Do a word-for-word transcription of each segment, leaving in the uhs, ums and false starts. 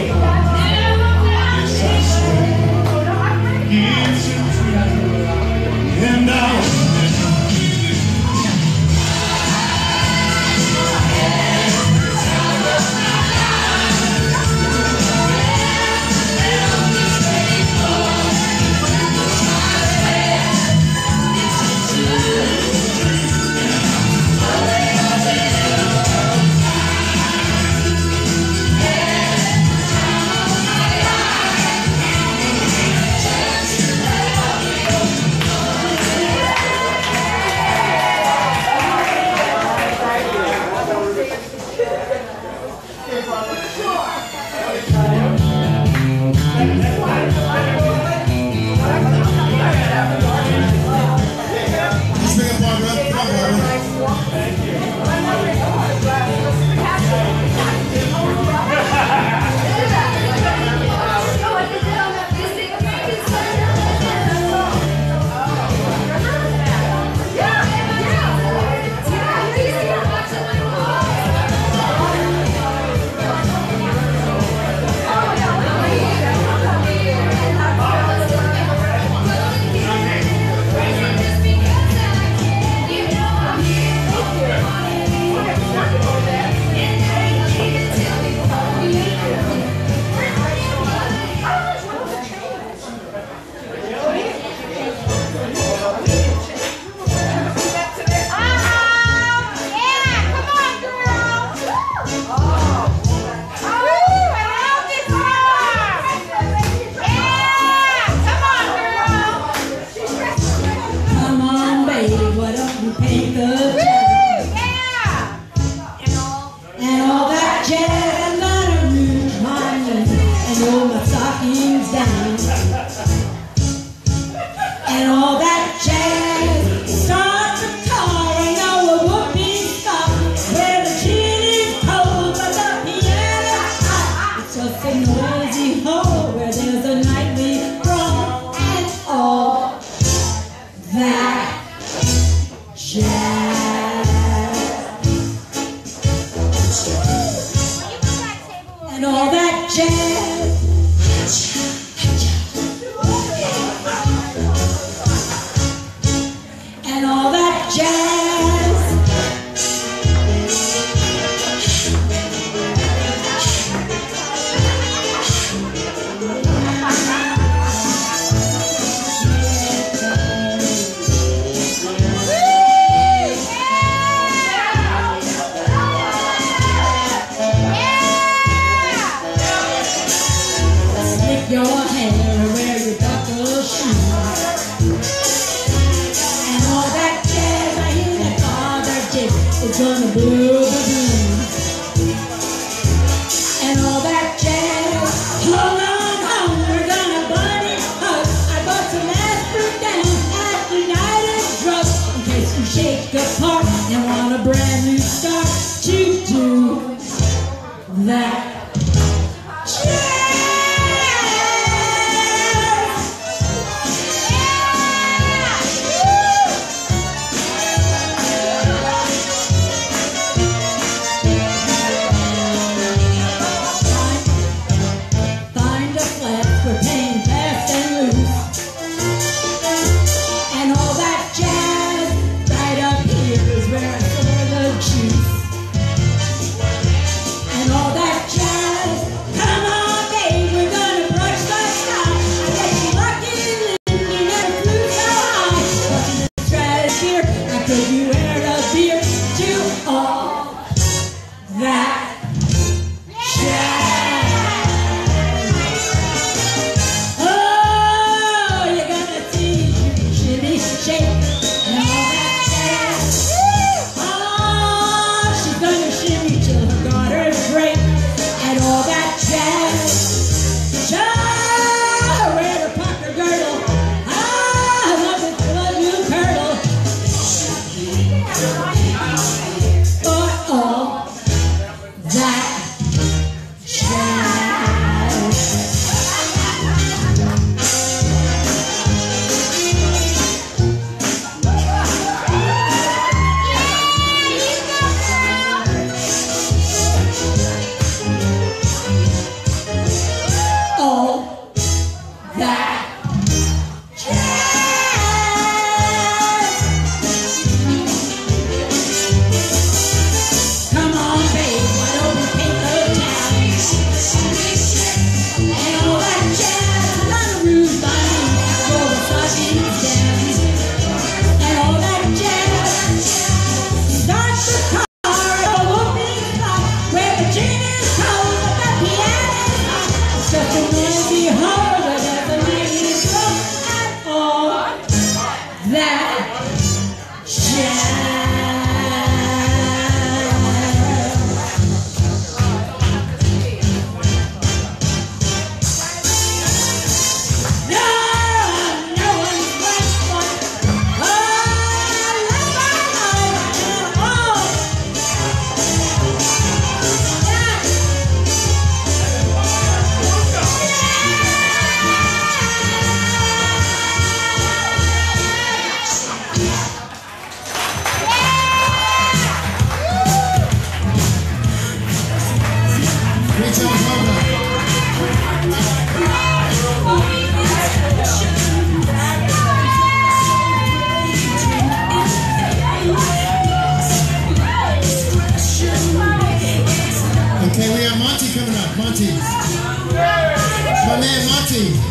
And all that jazz. Such a noisy heart that doesn't make me stop all that jazz. Okay, we have Monty coming up. Monty. My man Monty.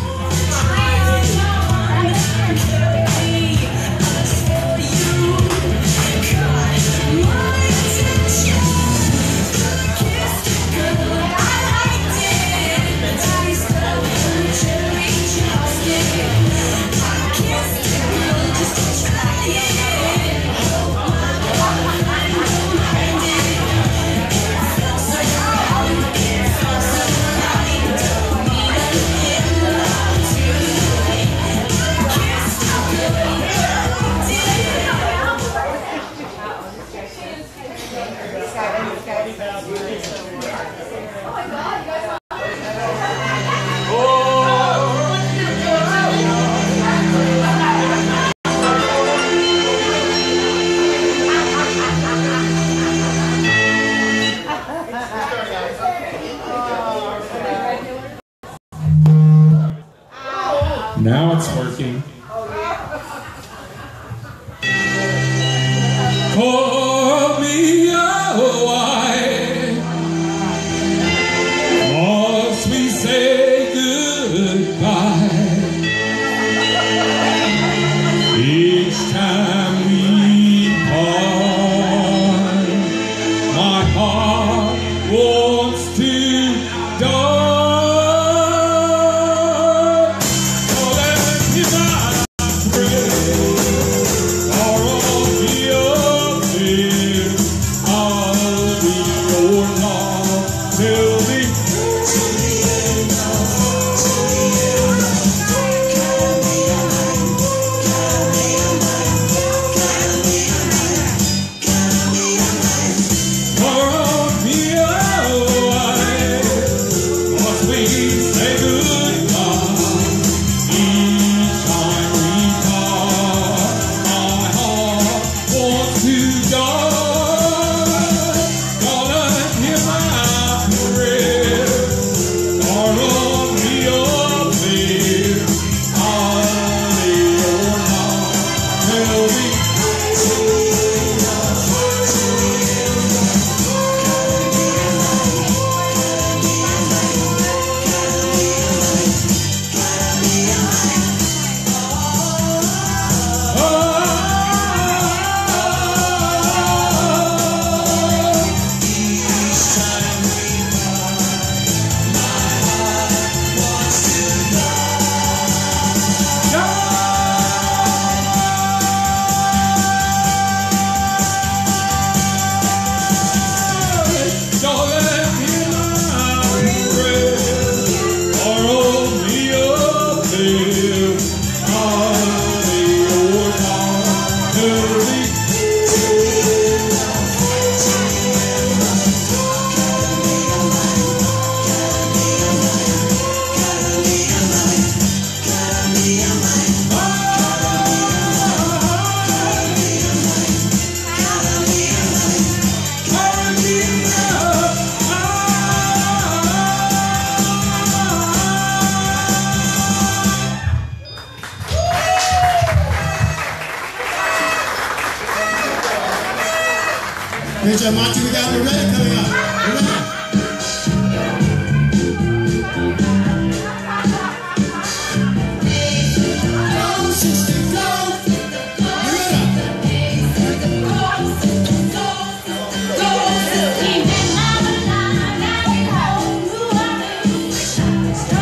Now it's working. Call me a wife. Must we say goodbye? Each time we part, my heart wants to die. Here's your Monty, we got Loretta coming up. Loretta. Stop.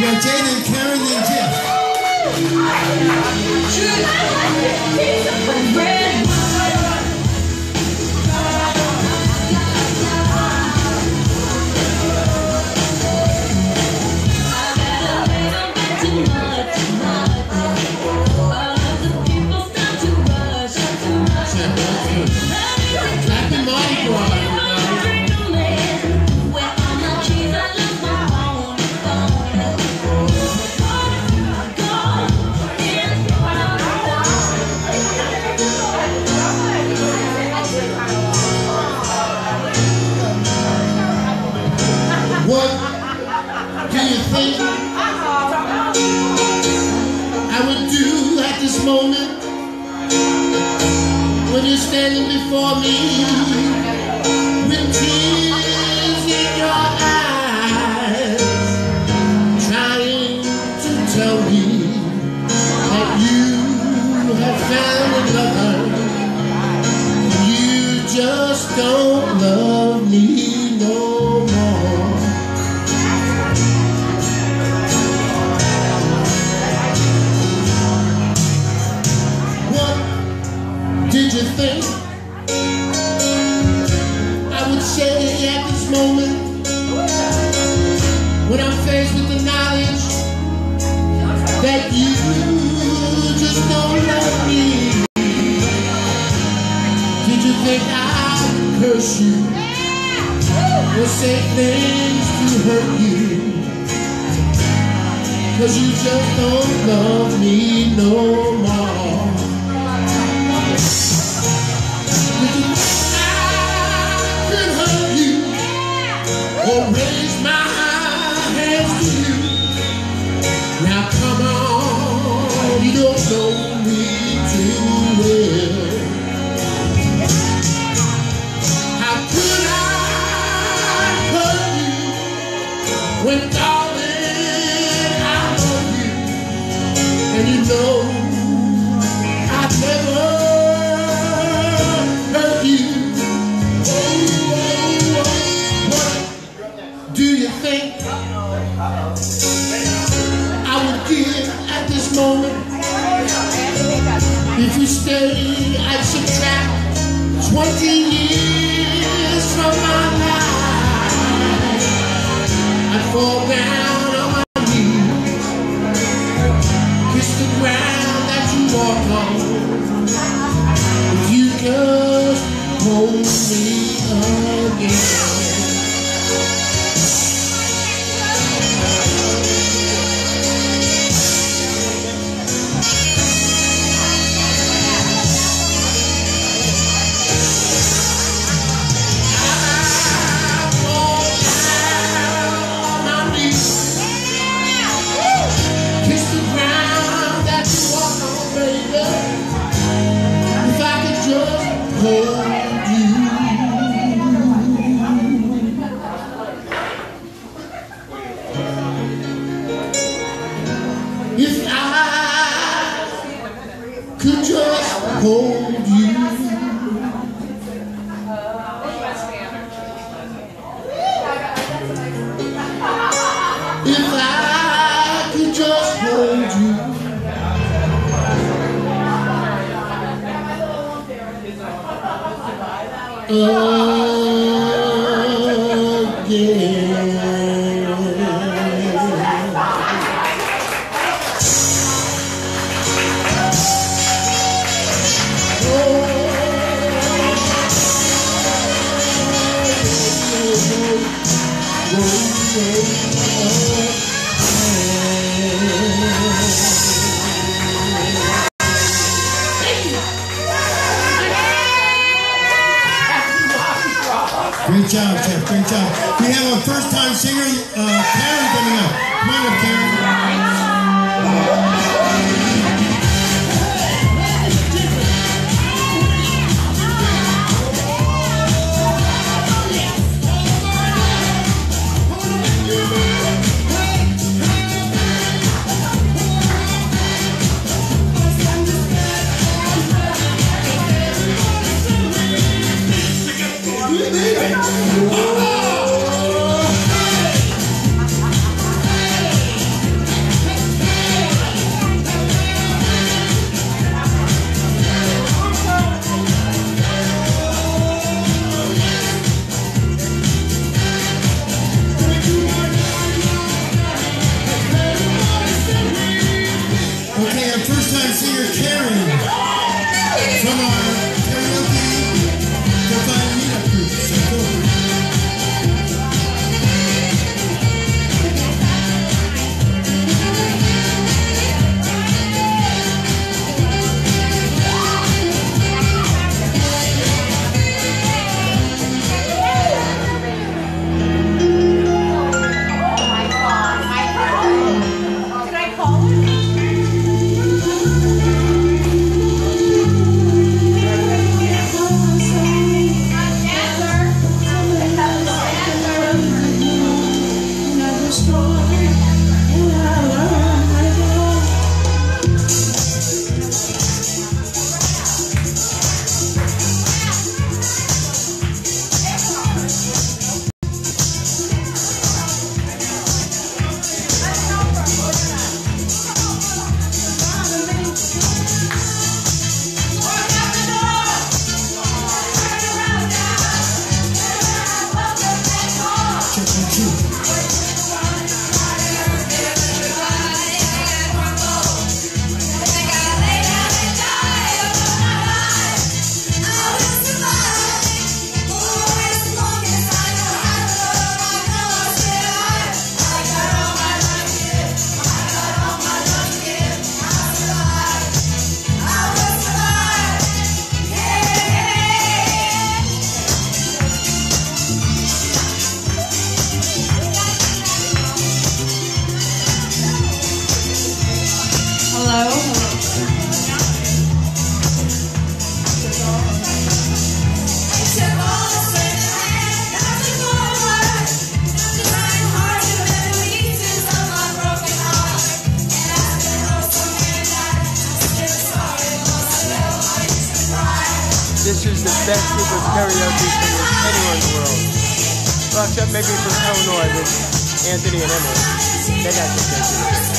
got Jaden, Karen, and Jeff. Happy Mardi Gras. What do you think I would do at this moment when you're standing before me with tears in your eyes, trying to tell me that you have found another, you just don't love me no more. Did you think I would say at this moment when I'm faced with the knowledge that you just don't love me? Did you think I'd curse you or say things to hurt you? 'Cause you just don't love me no more. Or raise my hands to you. Now come on, you don't know me too well. How could I hurt you when, darling, I love you? And you know I've never hurt you. Do you think I would give at this moment if you stay? I'd subtract twenty years from my life. I'd fall down on my knees, kiss the ground that you walk on. If you just hold me again. If I could just hold you, if I could just hold you, again. Great job, Jeff. Great job. We have a first-time singer, uh, Karen, coming up. Come on up, Karen. This is the best group of karaoke singers anywhere in the world. Well, except maybe from Illinois with Anthony and Emily. They got some good music.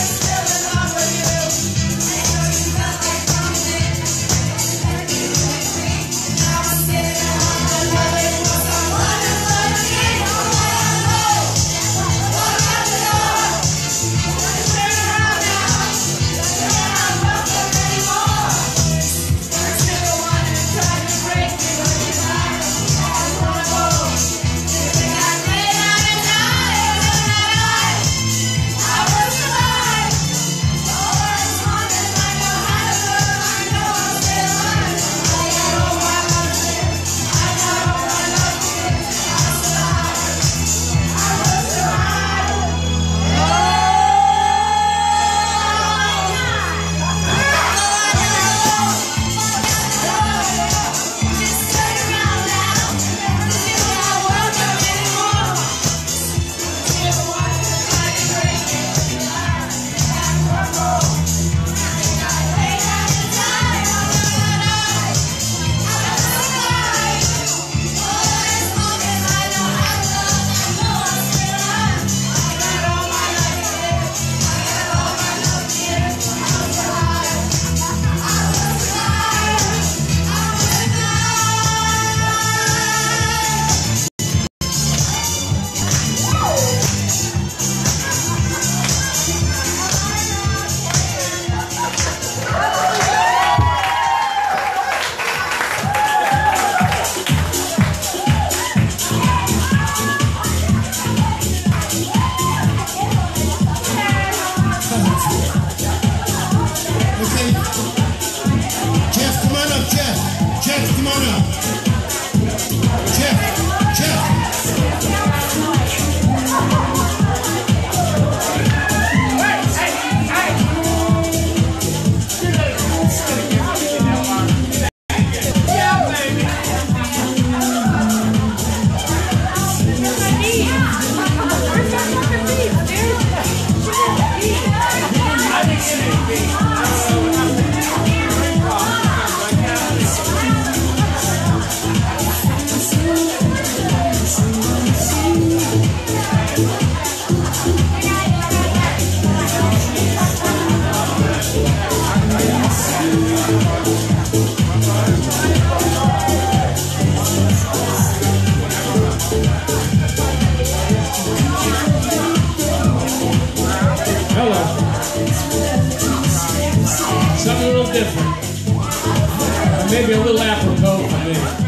Maybe a little apropos for me.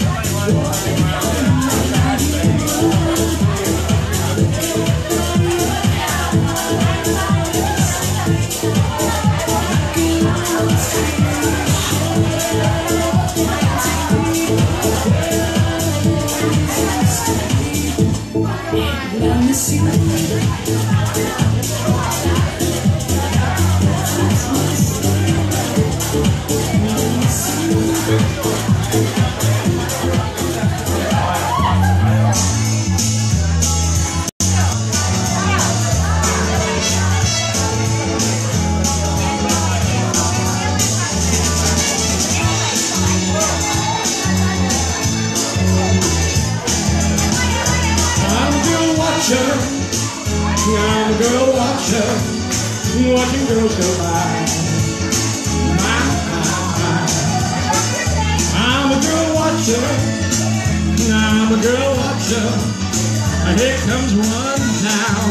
I'm a girl watcher, watching girls go by. My, my, my. I'm a girl watcher, I'm a girl watcher, and here comes one now.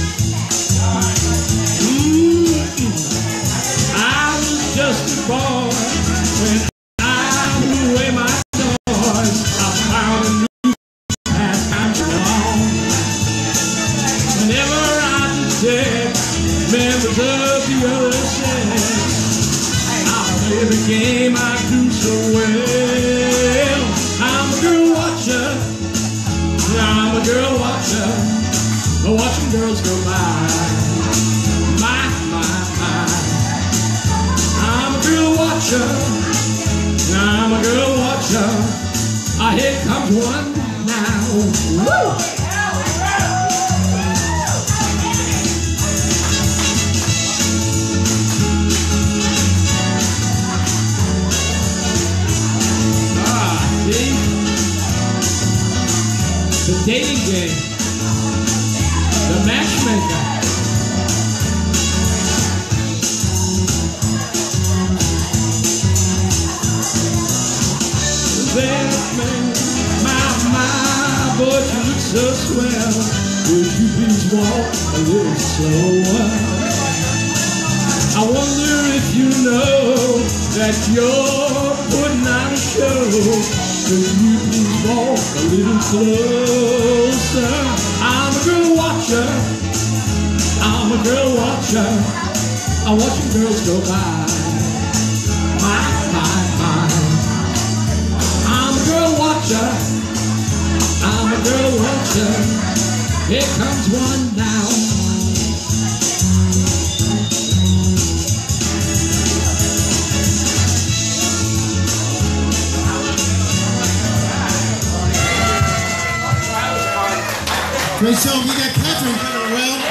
Mm-hmm. I was just a boy when I threw away my toys. I found a new pastime to belong. Whenever members of the other sex, I'll play the game I do so well. I'm a girl watcher, I'm a girl watcher, watching girls go by. My, my, my. I'm a girl watcher, I'm a girl watcher. Ah, here comes one now. Woo! Ah. best man. My, my, but you look so swell. Would you please walk a little slower? I wonder if you know that you're putting on a show. Could you please walk a little closer? I'm a girl watcher. I'm a girl watcher. I watch the girls go by. My, my, my. I'm a girl watcher. I'm a girl watcher. Here comes one now. Great song. We got Catherine coming around.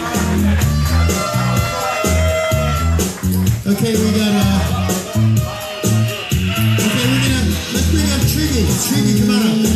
Okay, we got uh. Okay, we're gonna let's bring up Triggy. Triggy, come on up.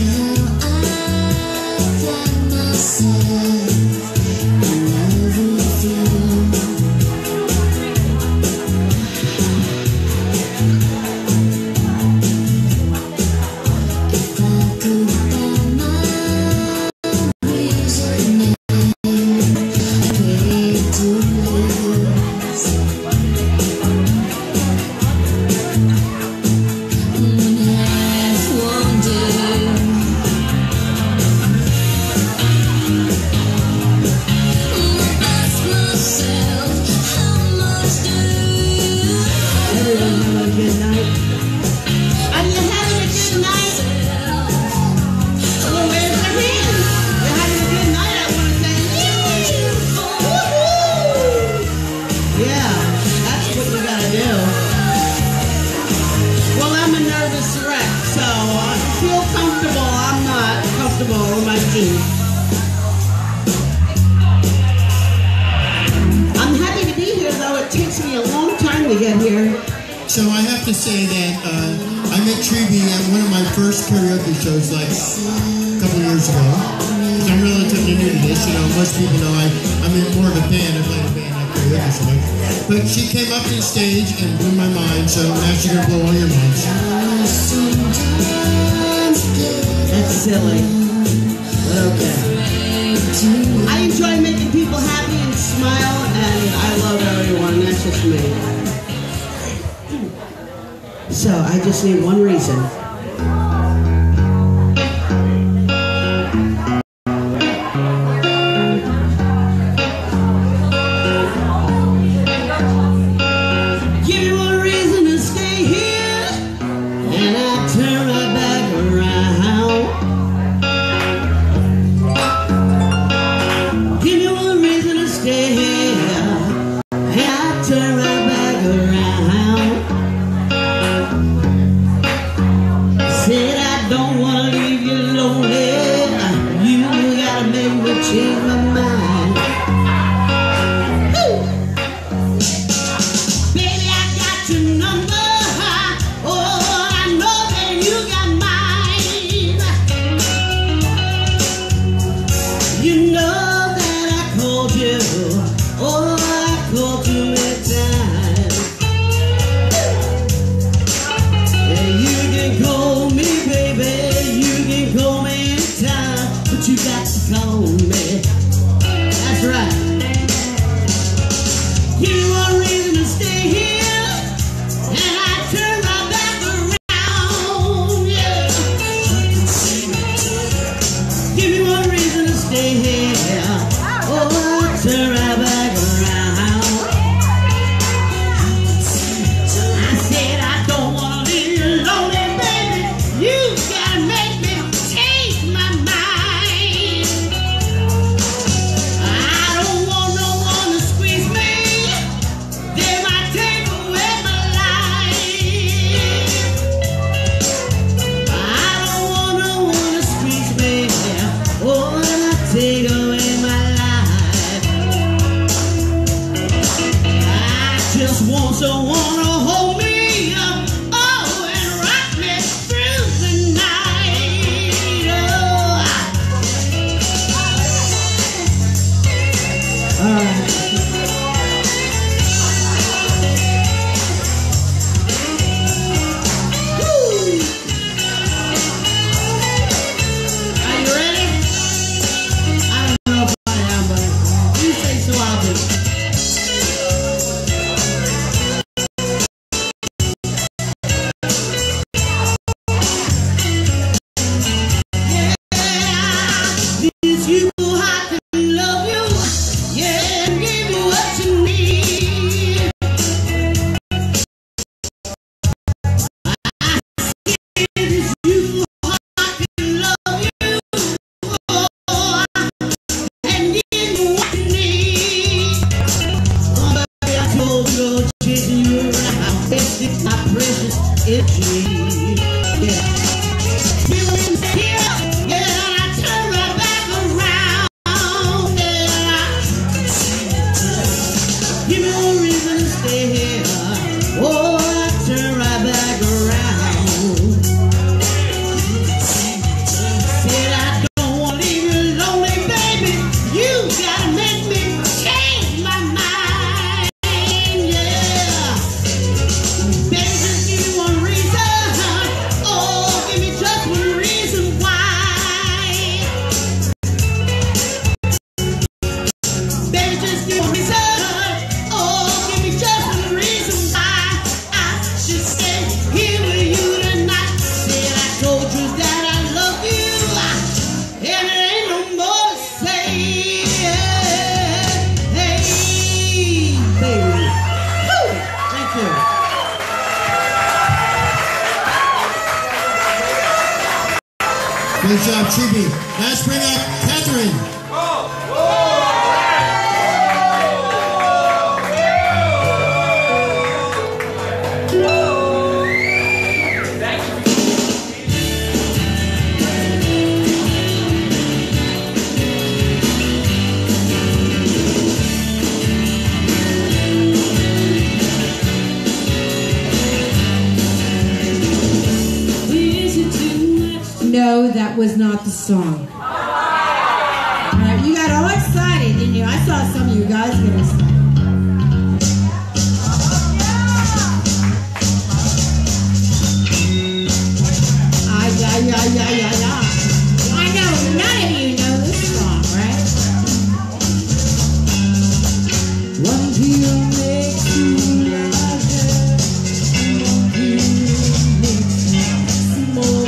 I'm happy to be here, though it takes me a long time to get here. So I have to say that uh, I met Triggy at one of my first karaoke shows like a couple of years ago. I'm relatively new to this, you know, most people know I, I'm in more of a band, I play in a band, not karaoke so much. But she came up to the stage and blew my mind, so now she's gonna blow all your minds. That's silly, but okay. I enjoy making people happy and smile, and I love everyone, that's just me. So, I just need one reason. Give me one reason to stay here, and I turn right back around. Give me one reason to stay here, and I turn right back around. Great job, Chibi. Now let's bring up Catherine. No, that was not the song. Right, you got all excited, didn't you? I saw some of you guys get excited. Ah, yeah, yeah, yeah, yeah, yeah. I know, none of you know this song, right? One deal makes you larger, one deal makes you more.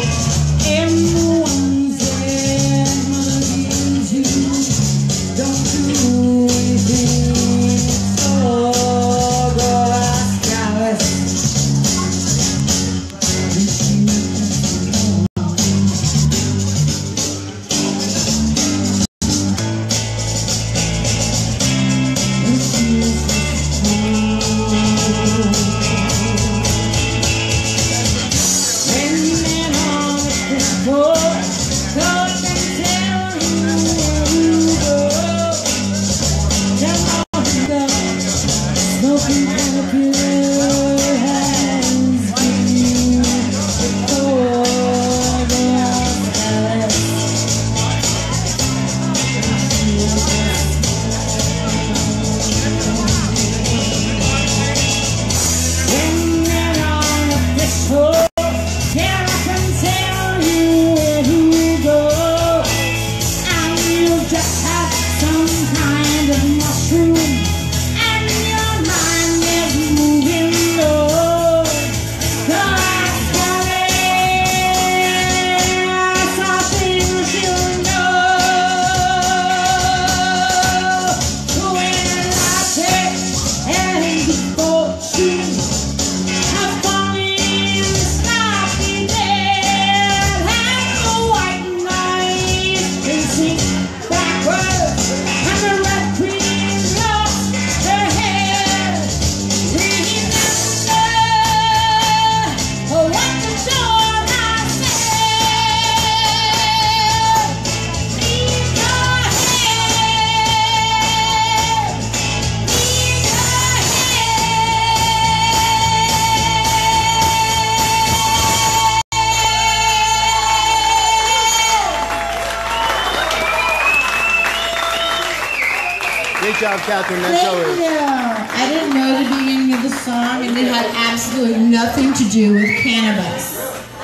Great job, Catherine. That's Thank always. you. I didn't know the beginning of the song, and it had absolutely nothing to do with cannabis.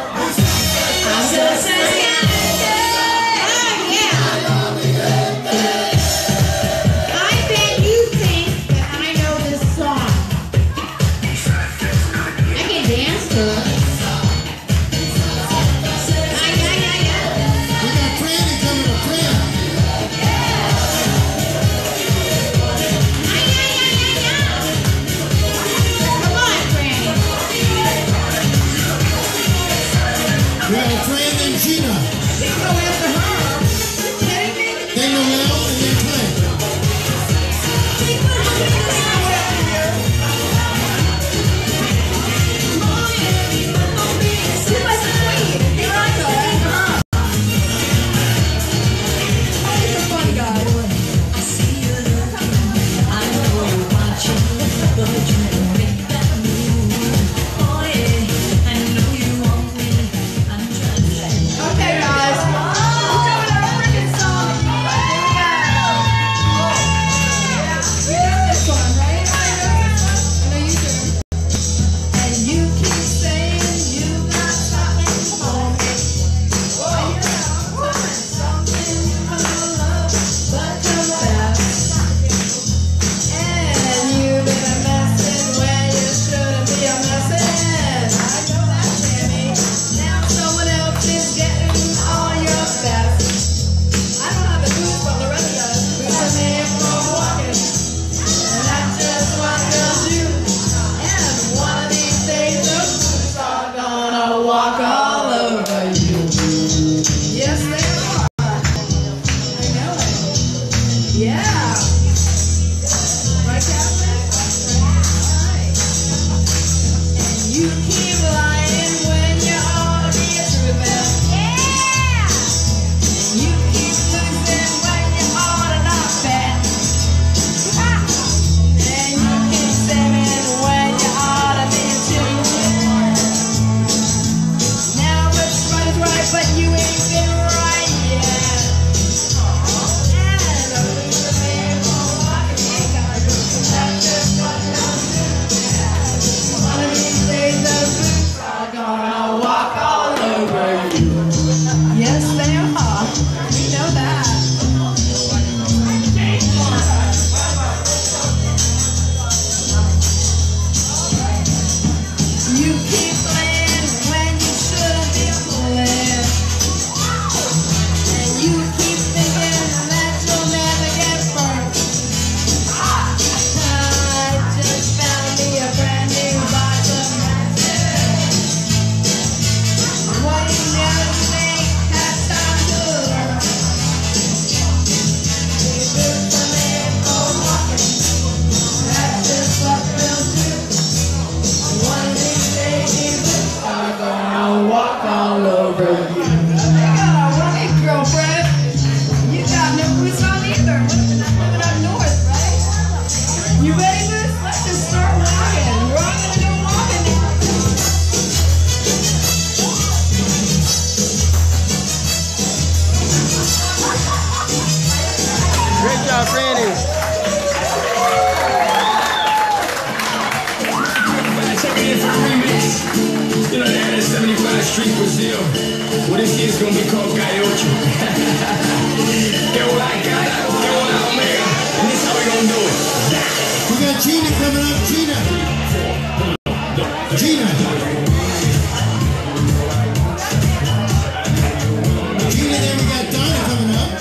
I'm so sorry. Oh, yeah. I bet you think that I know this song. I can dance to it. Ah, yeah, yeah, yeah. We got Franny coming up, Fran. We have Fran and Gina. Then Noel and then Clay. Okay, guys. We're doing our freaking song. Street Brazil. Well, this year's gonna be called Gaiocho. Que hola, gata, que hola, omega. And this how we gonna do it. We got Gina coming up. Gina. Gina. Gina, then we got Donna coming up.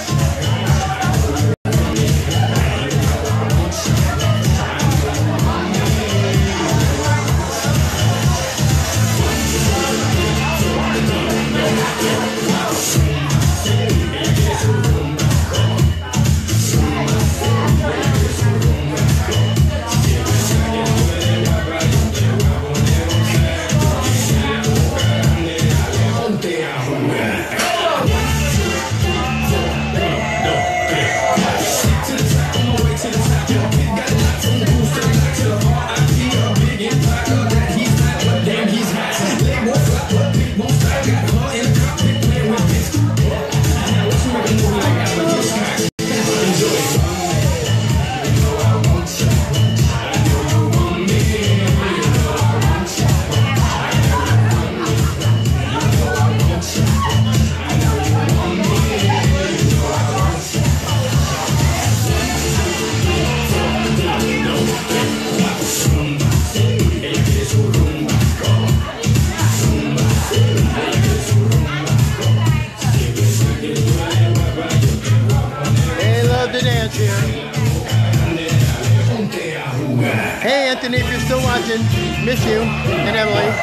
Hey Anthony, if you're still watching, miss you, and Emily.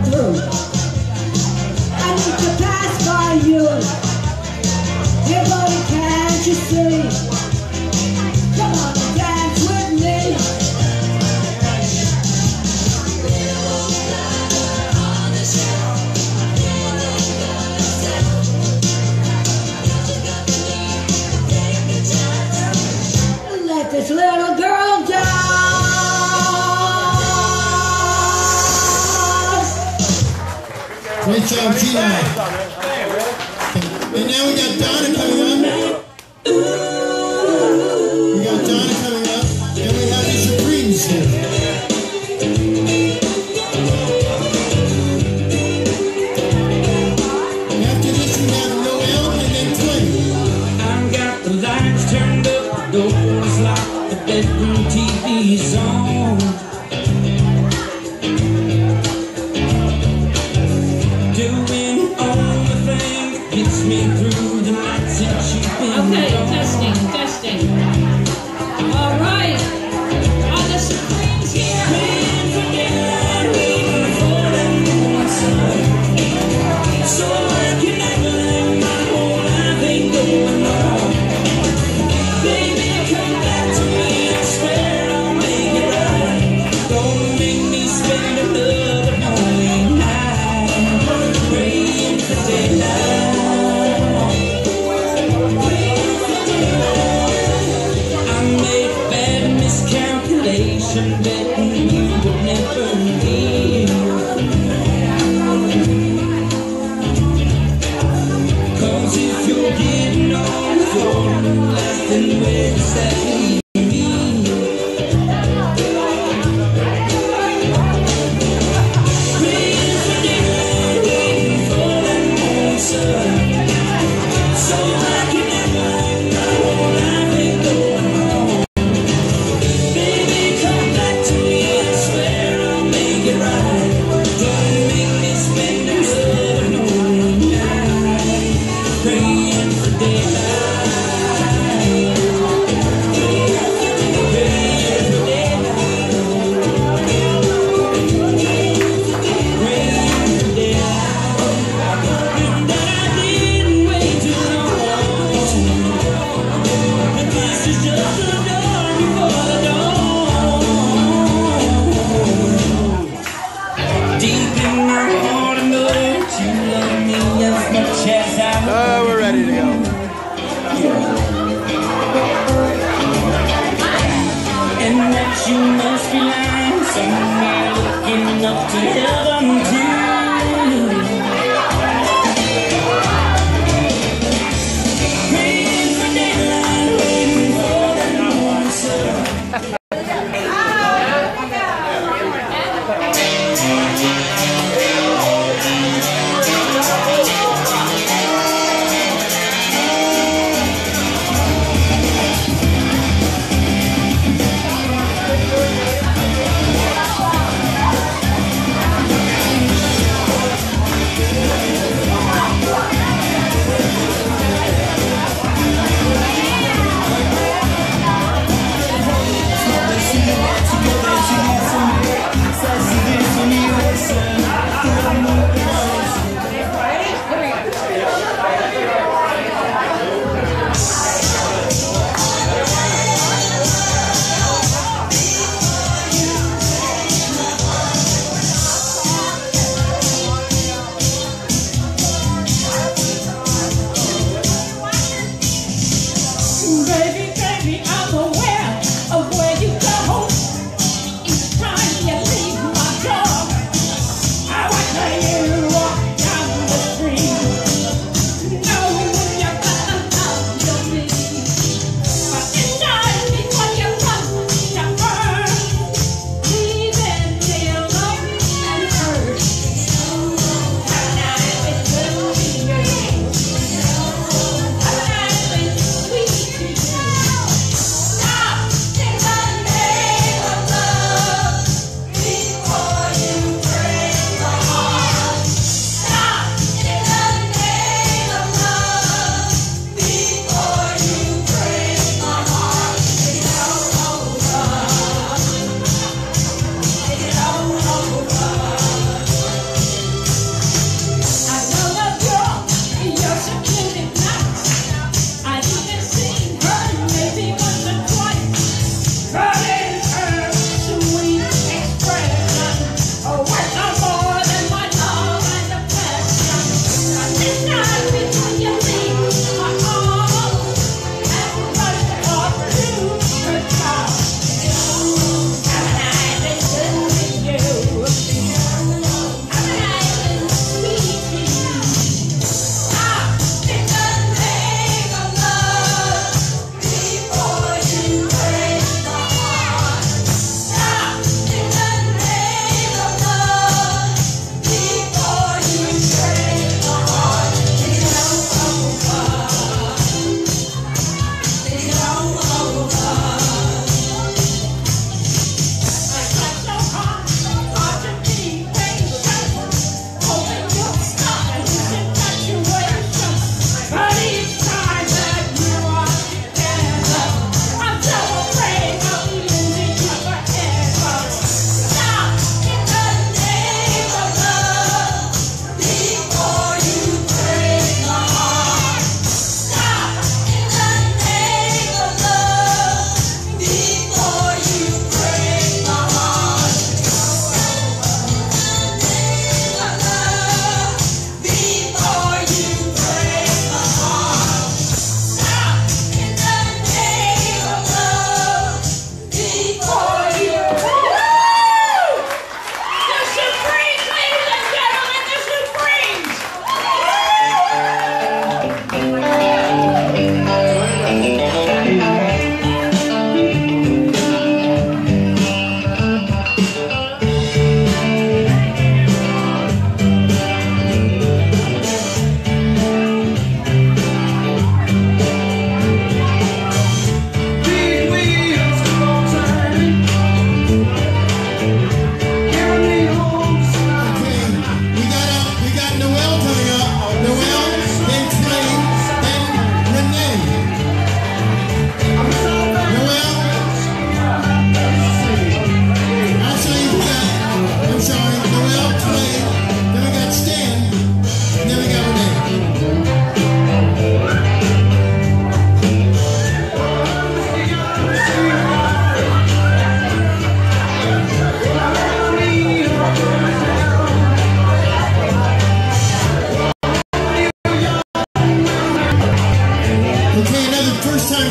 through. I need to pass by you. Hey buddy, can't you see? Come on and dance with me. Let this little girl down. Great job, Gina. And now we got Donna coming up. We got Donna coming up, and we have the Supremes here. After this, we have Noel and then Clay. I've got the lights turned up, the doors locked, the bedroom T V's on. Doing all the thing that gets me through the night since you've been Okay, gone. testing, testing. All right. Are the Supremes here? Can't forget even before that morning sun. So I can act like my whole life ain't going on. Baby, come back to me, I swear I'll make it right. Don't make me spend another lonely night praying for daylight. Praying for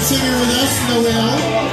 singing with us, Noelle.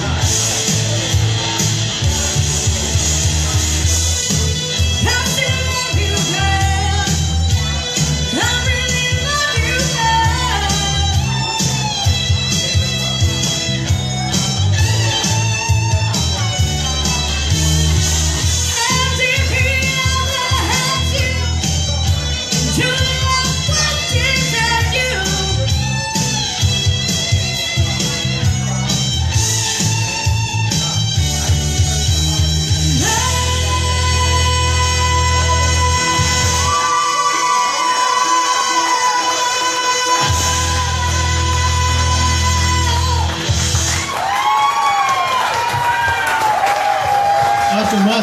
Come to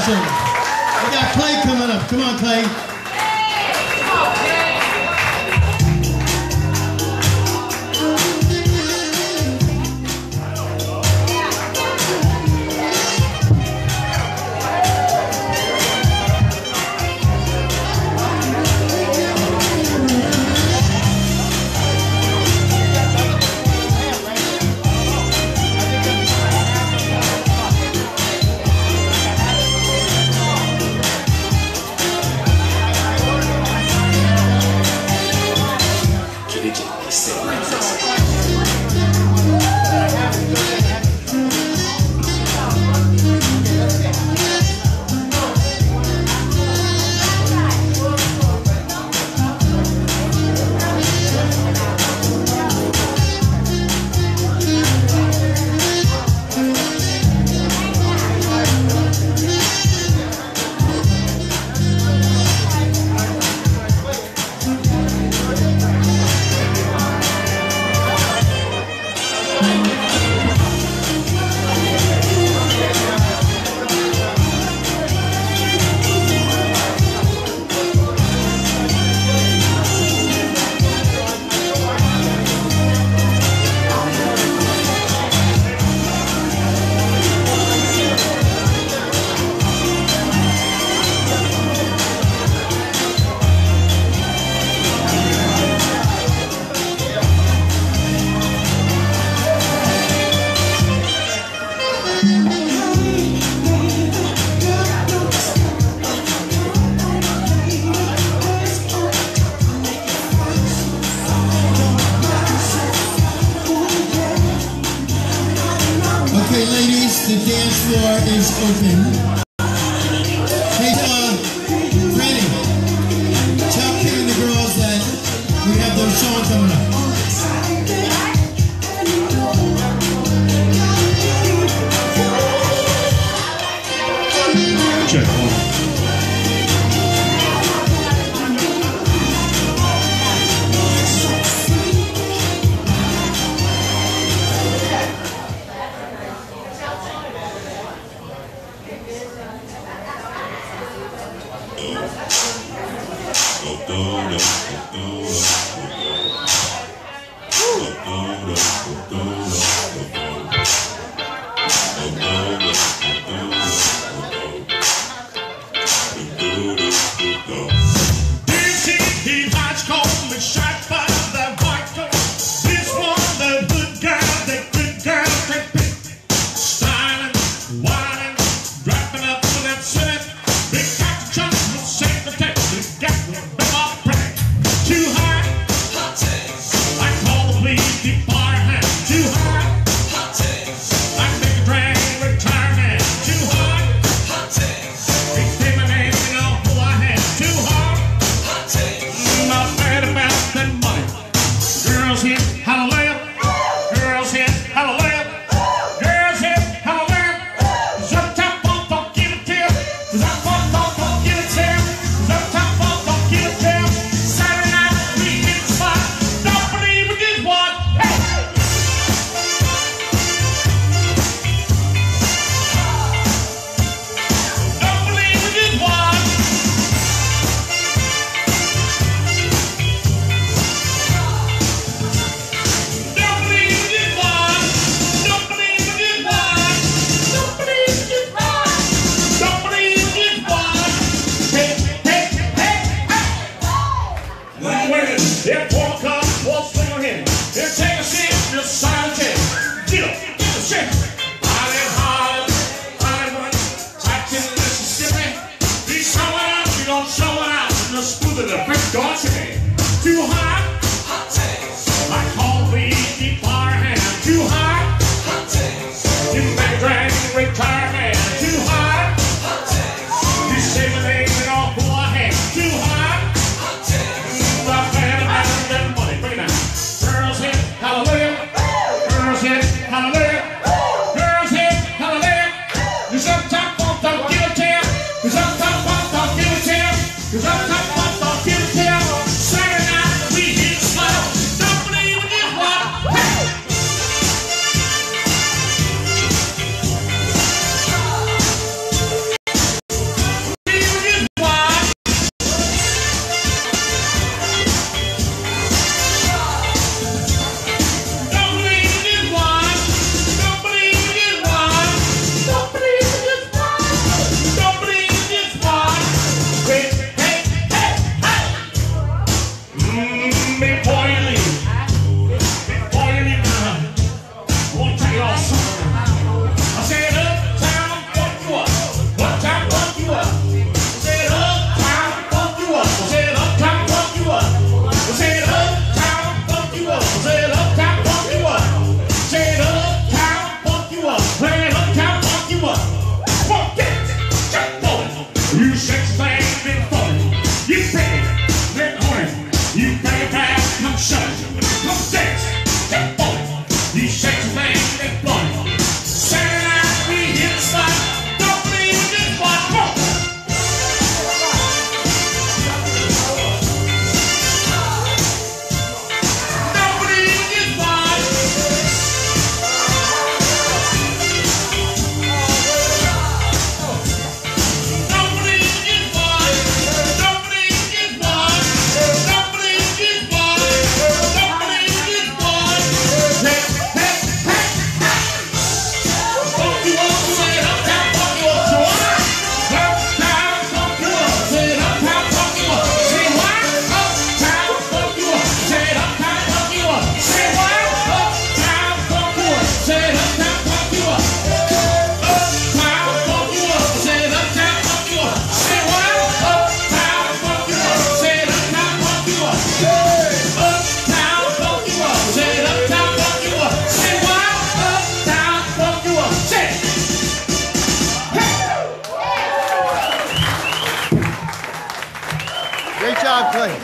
awesome. We got Clay coming up. Come on, Clay. Okay, ladies, the dance floor is open. Hey, uh, Franny, tell Kim and the girls that we have their song coming up. Check one. chocolate.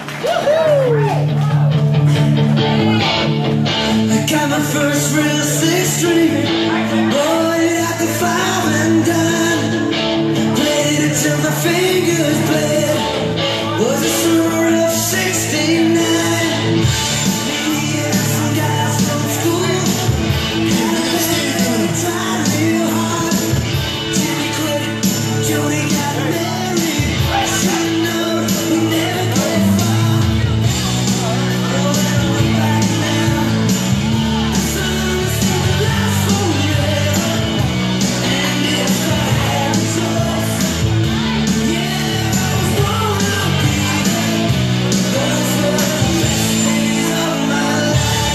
I got my first real six string. Bought it at the five and dime. Played it till my fingers bled. Was the summer of sixty-nine. Maybe yeah, some guys from school. And I tried real hard. Jimmy quit. Jody got married. Shut up, we never get far. Oh, when I look back now, I saw something last forever. And if I had a choice, yeah, I was gonna be there. Those were the best days of my life.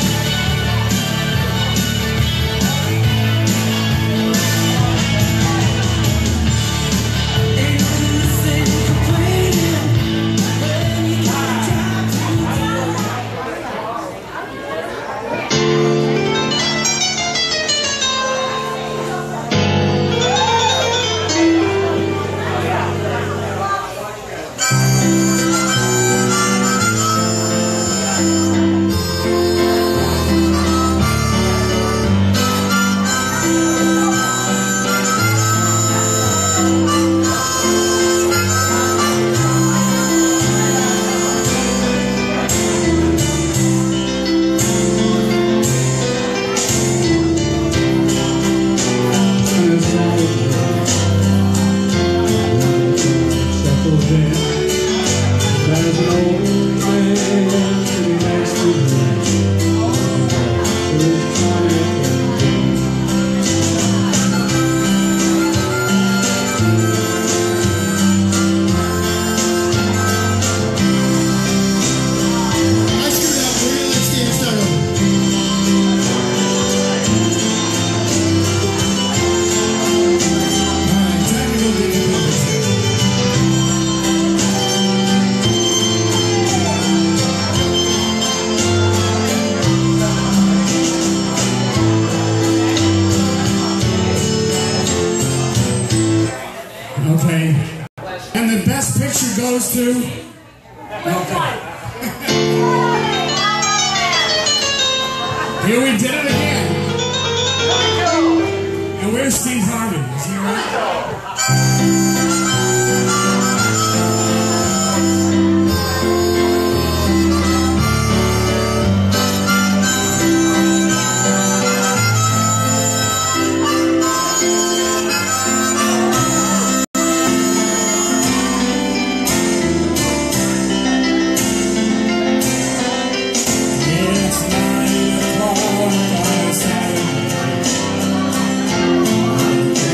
Ain't no use in complaining when you got time to I screwed up, Maria. Let's get it started over. Alright, time to go get the puppets. Okay. And the best picture goes to. Okay. Here we did it again. And where's Steve Harvey? Is he right? It's nine o'clock on a Saturday.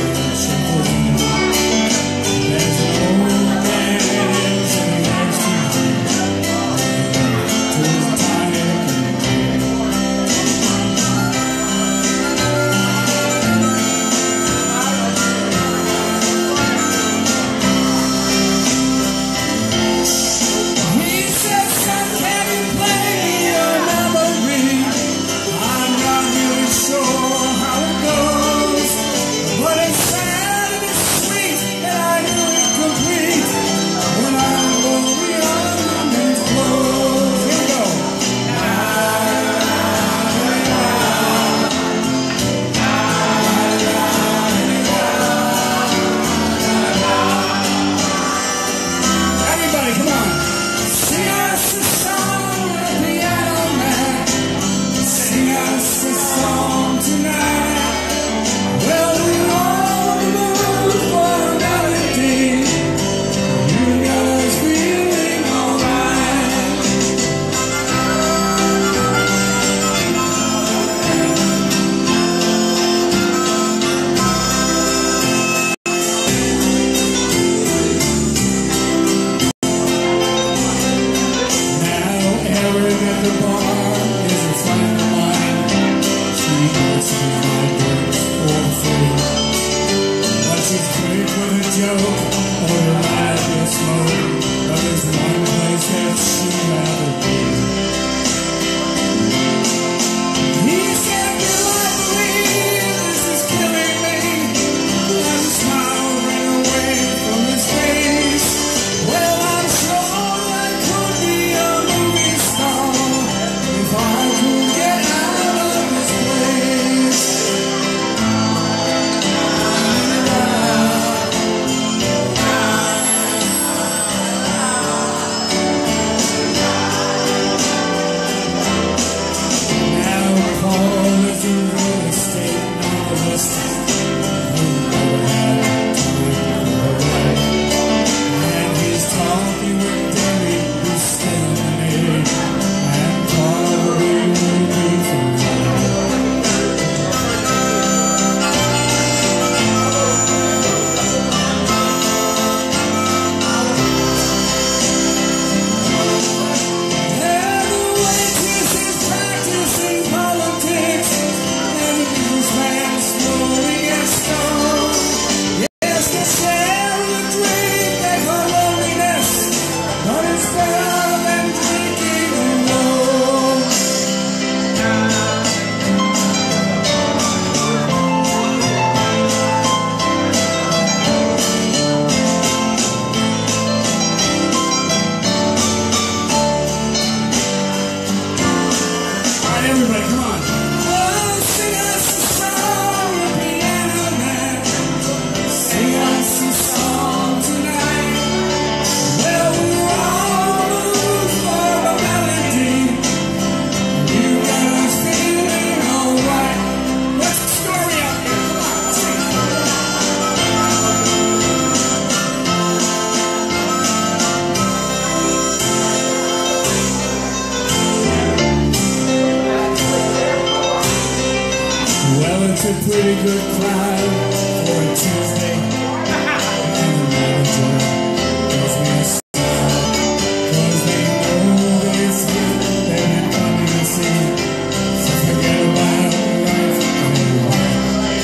pretty good crowd for a Tuesday. And the manager tells me to stop, 'cause they know this year that they're coming to see. So forget about life and life.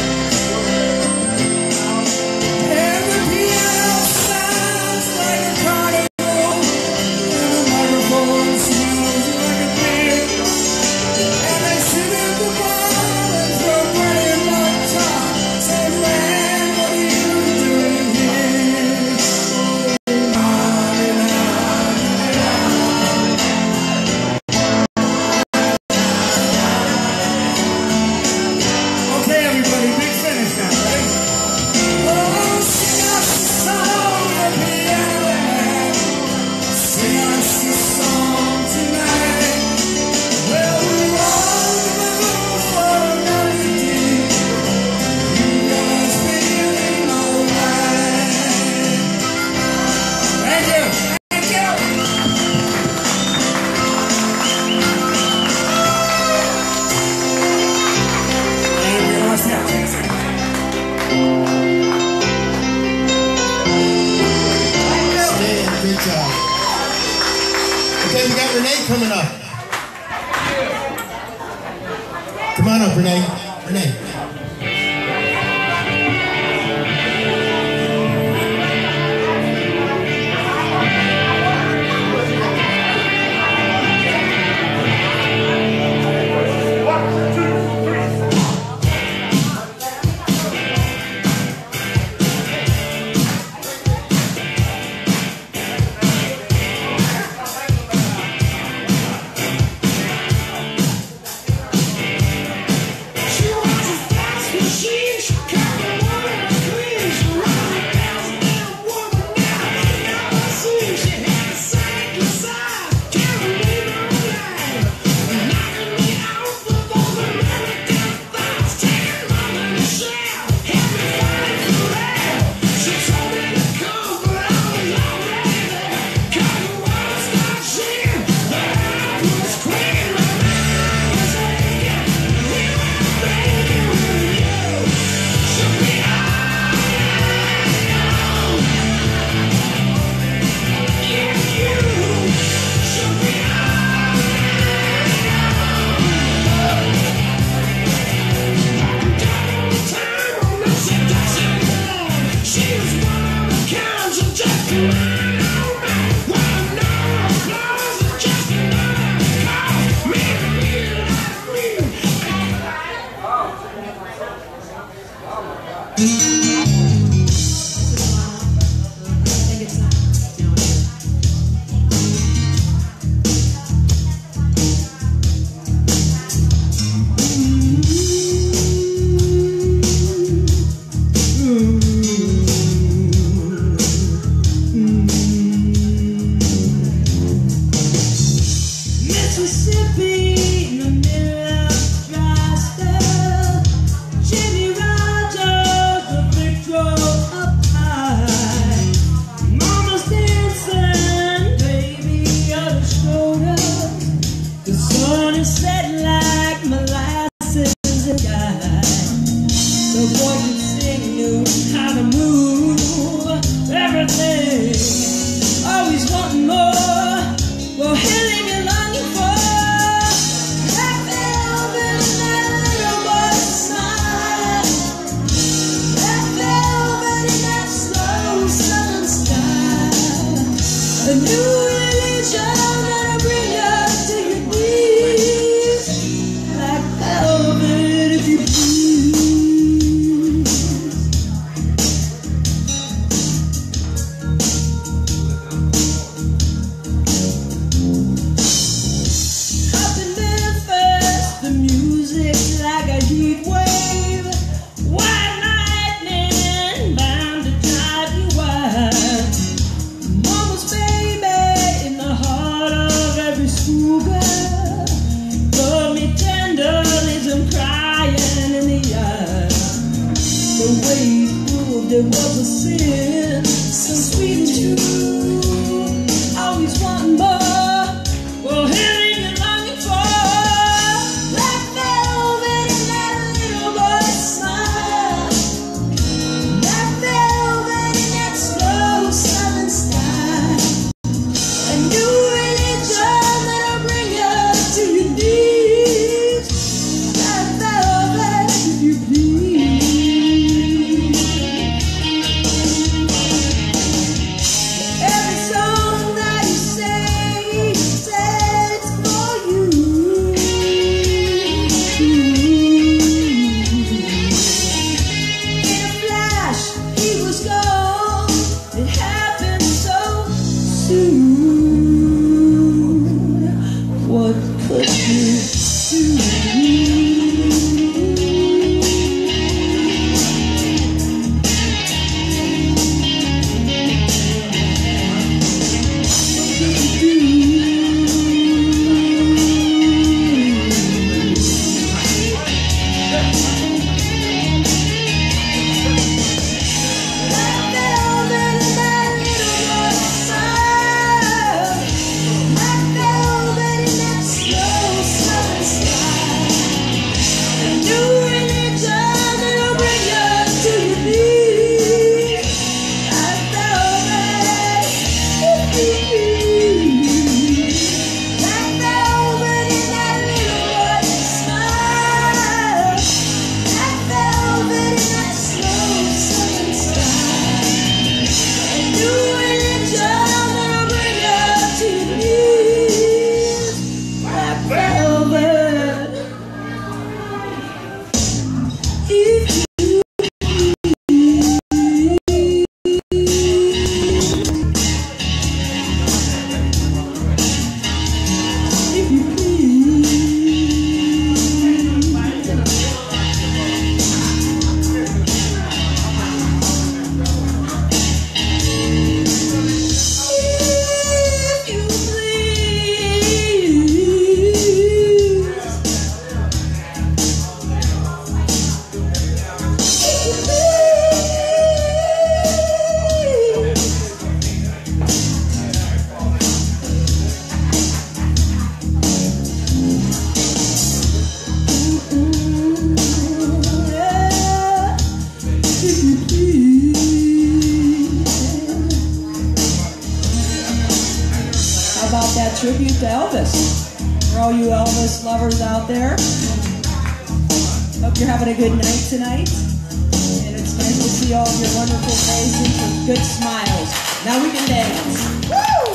And the piano sounds like a carnival, and the microphone smells like a beer. And they sit at the bar and throw brilliant love talk. Say, man, what are you doing here? Okay, everybody, big finish now, ready? Oh, sing us a song, the piano man. Sing us a song tonight. Well, we're all gonna move for another day. You guys feeling alright? Thank you. Thank you. And we lost that. Dan, good job. Okay, we got Renee coming up. Come on up, Renee. Renee. She wants a fast machine. She can't be woman and queen. She runs a fast damn woman now. Now I see she had a sight inside. Can't believe her alive. Knocking me out for those American thoughts. Taking mama to share. Had me fighting for hell. She told me to come, but I was already there. 'Cause the world started shaking. The earth was quaking. My mind was aching. We were thinking with you. Should be on your own. Yeah, you should be on your own. Double time on the seduction floor. She was one of a kind, so just run on me. Well, no applause is just another cause. Me and me like me. Mississippi in the middle of dry spell. Jimmy Rogers, the victor up high. Mama's dancing, baby on her shoulders. The sun is set like molasses and sky. The boy could sing, knew how to move everything. Always wanting more. Well, healing and longing for that velvet and that little boy's smile. That velvet and that slow southern style. A new religion that'll bring you to your knees. Like velvet, if you please. Up in Memphis, the music's like a heat wave. White lightning bound to drive you wild. Mama's baby in the heart of every schoolgirl. Love me tenderly, I'm crying in the eye. The way he proved it was a sin, so sweet and true. Always wanting more. Well, healing and longing for that velvet and that little boy's smile. tribute to Elvis. For all you Elvis lovers out there, hope you're having a good night tonight. And it's nice to see all of your wonderful faces with good smiles. Now we can dance. Woo!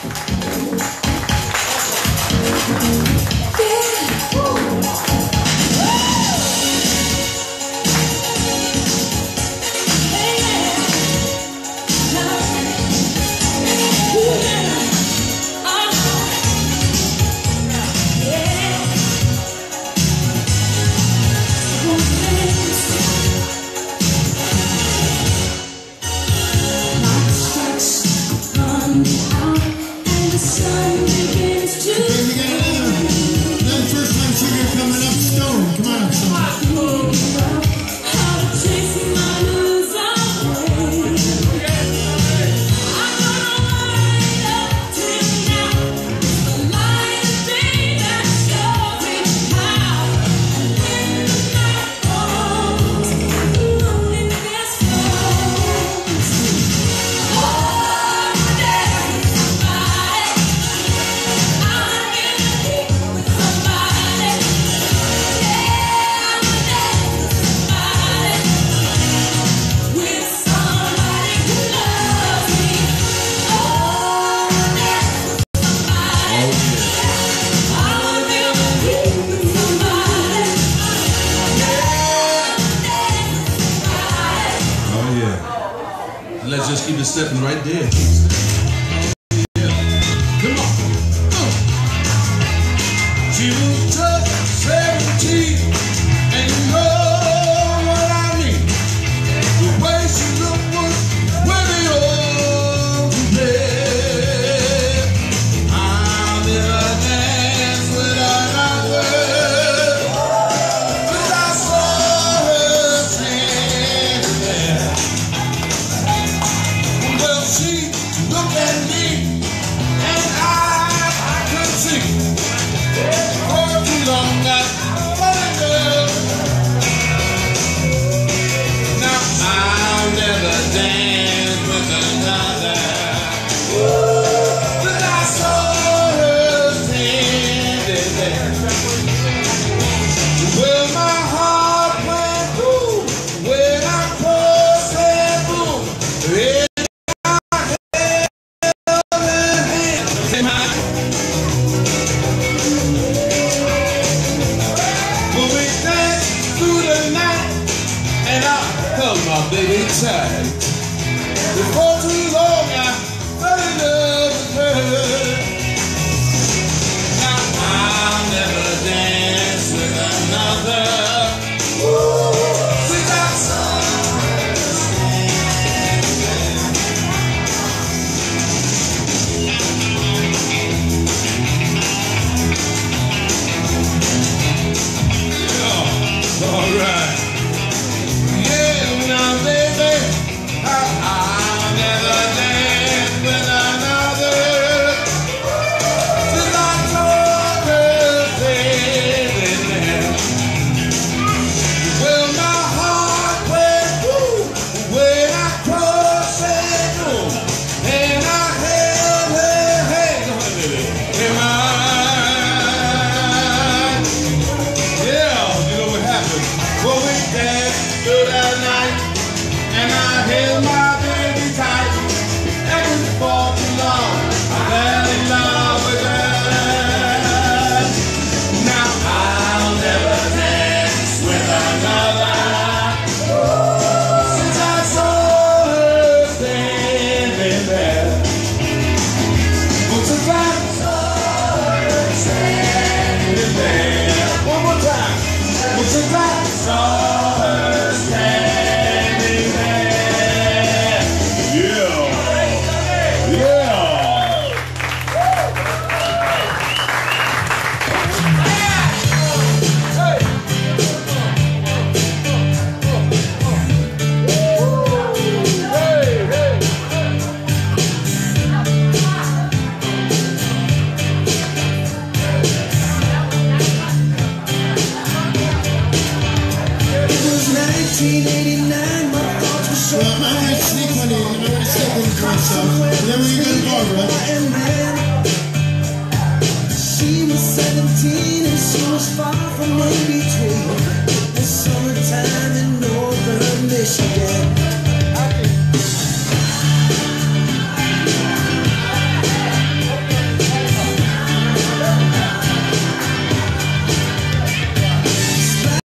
Let's just keep it stepping right there. Yeah. Come on. Uh. She was just seventeen, and you know what I mean. The way she looked was really old to play. I'll never dance with another, but I saw her standing there. Well, she looked at me, and I, I could see. For too long I fell in love. Now I'll never dance with another, but I saw her standing there. Well, my heart went boom when I crossed that boom. Yeah. My baby tight. Before too long I fell in love with her. Now I'll never dance with another. Ooh, without someone standing. Yeah, all right. Now, baby, I'll never dance with another till I told her, baby. Well, my heart went boom when I crossed that room, and I held her hand in mine. Yeah, you know what happened? Well, we danced through that night, and I held my baby tight, and for too long I fell in love with her. Now I'll never dance with another, since I saw her standing there. Once I saw her standing there. One more time. Once I saw her standing there. Yeah. Yeah. nineteen eighty-nine, my thoughts were so Well, I'm going to sneak one in, and I'm going to step in for myself, and then we're going to go, right? and then seventeen and she was far from in between. The summertime in northern Michigan.